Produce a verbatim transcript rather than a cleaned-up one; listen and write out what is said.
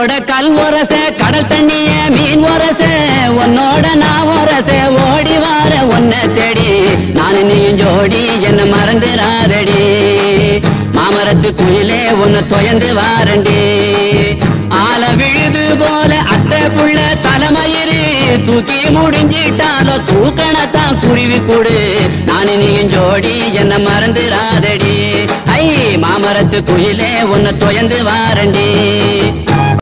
காத்தோட கல் ஒரச கடல் தண்ணிய மீன் ஒரச உன்னோட நான் ஒரச ஓடி வார உன்னை தேடி நான் நீயும் ஜோடி என்ன மறந்துராதடி மாமரத்து குயிலே உன்னை தொயந்து வாரண்டி ஆல விழுது போல அத்தை புள்ள தலைமயிறு தூக்கி முடிஞ்சிட்டாலோ தூக்கணத்தான் குருவி கூடு நான் நீயும் ஜோடி என்ன மறந்துராதடி ஐ மாமரத்து குயிலே உன்னை தொயந்து வாரண்டி